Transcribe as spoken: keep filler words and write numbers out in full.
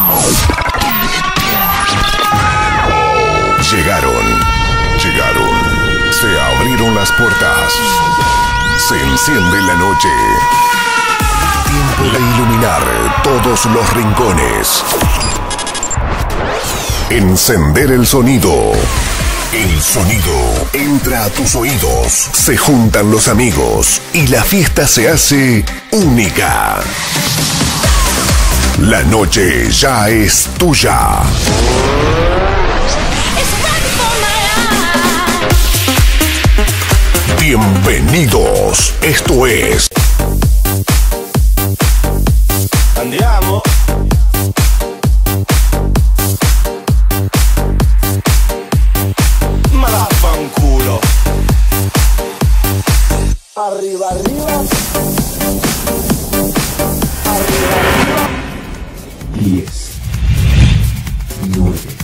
Llegaron, llegaron, se abrieron las puertas, se enciende la noche. Tiempo de iluminar todos los rincones. Encender el sonido. El sonido entra a tus oídos. Se juntan los amigos y la fiesta se hace única. La noche ya es tuya. Bienvenidos. Esto es Andiamo. Ma vaffanculo. Arriva, arriva. Arriva, arriva. diez, nueve.